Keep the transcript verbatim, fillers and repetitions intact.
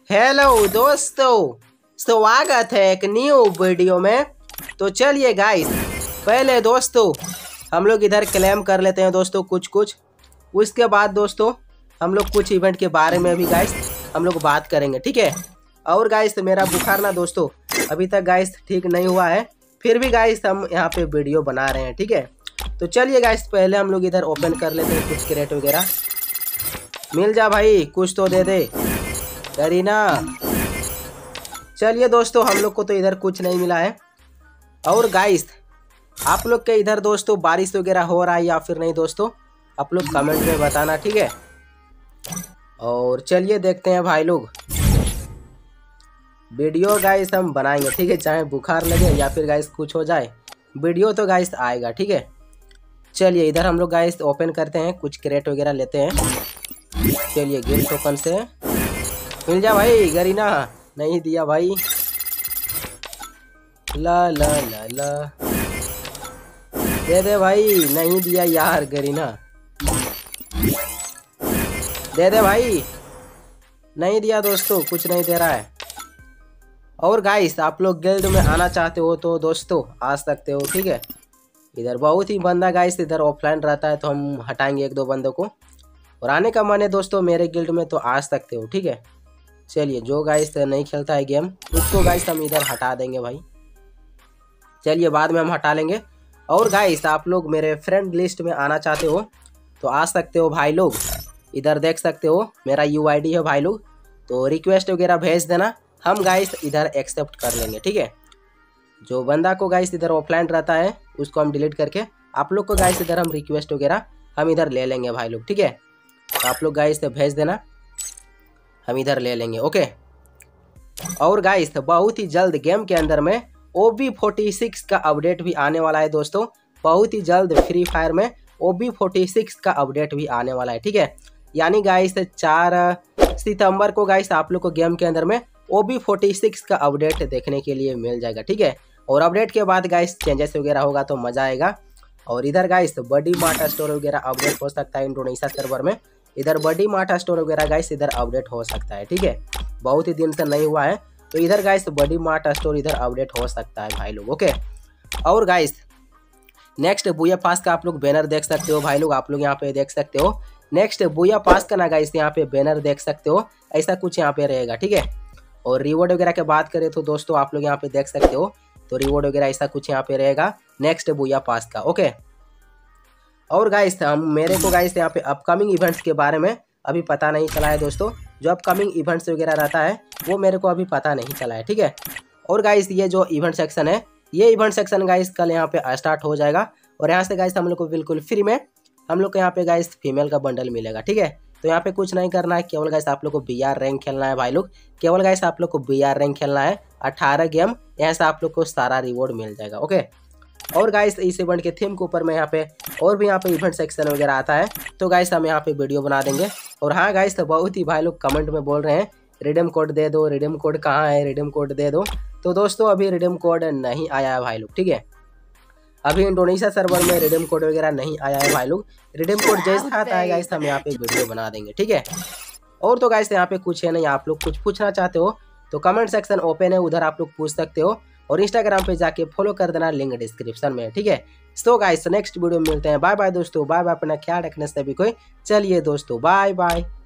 Hello दोस्तों, स्वागत है एक न्यू वीडियो में। तो चलिए गाइस, पहले दोस्तों हम लोग इधर क्लेम कर लेते हैं दोस्तों कुछ कुछ। उसके बाद दोस्तों हम लोग कुछ इवेंट के बारे में भी गाइस हम लोग बात करेंगे, ठीक है। और गाइस मेरा बुखार ना दोस्तों अभी तक गाइस ठीक नहीं हुआ है, फिर भी गाइस हम यहाँ पे वीडियो बना रहे हैं, ठीक है। तो चलिए गाइस पहले हम लोग इधर ओपन कर लेते हैं कुछ क्रेट वगैरह। मिल जा भाई, कुछ तो दे दे करीना। चलिए दोस्तों, हम लोग को तो इधर कुछ नहीं मिला है। और गाइस आप लोग के इधर दोस्तों बारिश वगैरह हो रहा है या फिर नहीं दोस्तों, आप लोग कमेंट में बताना, ठीक है। और चलिए देखते हैं भाई लोग, वीडियो गाइस हम बनाएंगे, ठीक है। चाहे बुखार लगे या फिर गाइस कुछ हो जाए, वीडियो तो गाइस आएगा, ठीक है। चलिए इधर हम लोग गाइस ओपन करते हैं, कुछ क्रेट वगैरह लेते हैं। चलिए गिल टोकन से मिल जा भाई। गरीना नहीं दिया भाई, ला ला ला ला दे दे भाई। नहीं दिया यार गरीना, दे दे भाई। नहीं दिया दोस्तों, कुछ नहीं दे रहा है। और गाइस आप लोग गिल्ड में आना चाहते हो तो दोस्तों आ सकते हो, ठीक है। इधर बहुत ही बंदा गाइस इधर ऑफलाइन रहता है, तो हम हटाएंगे एक दो बंदों को। और आने का मन है दोस्तों मेरे गिल्ड में तो आ सकते हो, ठीक है। चलिए जो गाइस नहीं खेलता है गेम उसको गाइस हम इधर हटा देंगे भाई। चलिए बाद में हम हटा लेंगे। और गाइस आप लोग मेरे फ्रेंड लिस्ट में आना चाहते हो तो आ सकते हो भाई लोग। इधर देख सकते हो मेरा यू आई डी है भाई लोग, तो रिक्वेस्ट वगैरह भेज देना, हम गाइस इधर एक्सेप्ट कर लेंगे, ठीक है। जो बंदा को गाइस इधर ऑफलाइन रहता है उसको हम डिलीट करके आप लोग को गाइस इधर हम रिक्वेस्ट वगैरह हम इधर ले लेंगे भाई लोग, ठीक है। तो आप लोग गाइस भेज देना, हम इधर ले लेंगे, ओके। और गाइस बहुत ही जल्द गेम के अंदर में ओ बी फोर्टी सिक्स का अपडेट भी आने वाला है दोस्तों। बहुत ही जल्द फ्री फायर में ओ बी फोर्टी सिक्स का अपडेट भी आने वाला है, ठीक है। यानी गाइस चार सितंबर को गाइस आप लोग को गेम के अंदर में ओ बी फोर्टी सिक्स का अपडेट देखने के लिए मिल जाएगा, ठीक है। और अपडेट के बाद गाइस चेंजेस वगैरह होगा तो मजा आएगा। और इधर गाइस बडी मार्ट स्टोर वगैरह अपडेट हो सकता है इंडोनेशिया सर्वर में। इधर बडी मार्ट स्टोर वगैरह गाइस इधर अपडेट हो सकता है, ठीक है। बहुत ही दिन से नहीं हुआ है तो इधर गाइस बडी मार्ट स्टोर इधर अपडेट हो सकता है भाई लोग, ओके। और गाइस नेक्स्ट बुया पास का आप लोग बैनर देख सकते हो भाई लोग, आप लोग यहाँ पे देख सकते हो। नेक्स्ट बुया पास का ना गाइस यहाँ पे बैनर देख सकते हो, ऐसा कुछ यहाँ पे रहेगा, ठीक है। और रिवॉर्ड वगैरह की बात करें तो दोस्तों आप लोग यहाँ पे देख सकते हो, तो रिवॉर्ड वगैरह ऐसा कुछ यहाँ पे रहेगा नेक्स्ट बुया पास का, ओके। और गाइस हम मेरे को गाइस यहाँ पे अपकमिंग इवेंट्स के बारे में अभी पता नहीं चला है दोस्तों। जो अपकमिंग इवेंट्स वगैरह रहता है वो मेरे को अभी पता नहीं चला है, ठीक है। और गाइस ये जो इवेंट सेक्शन है, ये इवेंट सेक्शन गाइस कल यहाँ पे स्टार्ट हो जाएगा। और यहाँ से गाइस हम लोग को बिल्कुल फ्री में हम लोग को यहाँ पे गाइस फीमेल का बंडल मिलेगा, ठीक है। तो यहाँ पे कुछ नहीं करना है, केवल गाइस आप लोग को बी आर रैंक खेलना है भाई लोग। केवल गाइस आप लोग को बी आर रैंक खेलना है, अठारह गेम, यहाँ से आप लोग को सारा रिवॉर्ड मिल जाएगा, ओके। और गाइस इस इवेंट के थीम के ऊपर में यहाँ पे और भी यहाँ पे इवेंट सेक्शन वगैरह आता है, तो गाइस हम यहाँ पे वीडियो बना देंगे। और हाँ गाइस तो बहुत ही भाई लोग कमेंट में बोल रहे हैं रिडीम कोड दे दो, रिडीम कोड कहाँ है, रिडीम कोड दे दो। तो दोस्तों अभी रिडीम कोड नहीं आया है भाई लोग, ठीक है। अभी इंडोनेशिया सर्वर में रिडीम कोड वगैरह नहीं आया है भाई लोग। रिडीम कोड जैसे आता है गाइस हम यहाँ पे वीडियो बना देंगे, ठीक है। और तो गाइस यहाँ पे कुछ है नहीं, आप लोग कुछ पूछना चाहते हो तो कमेंट सेक्शन ओपन है, उधर आप लोग पूछ सकते हो। और इंस्टाग्राम पे जाके फॉलो कर देना, लिंक डिस्क्रिप्शन में, ठीक है। सो गाइस नेक्स्ट वीडियो में मिलते हैं, बाय बाय दोस्तों, बाय बाय, अपना ख्याल रखने सभी कोई। चलिए दोस्तों बाय बाय।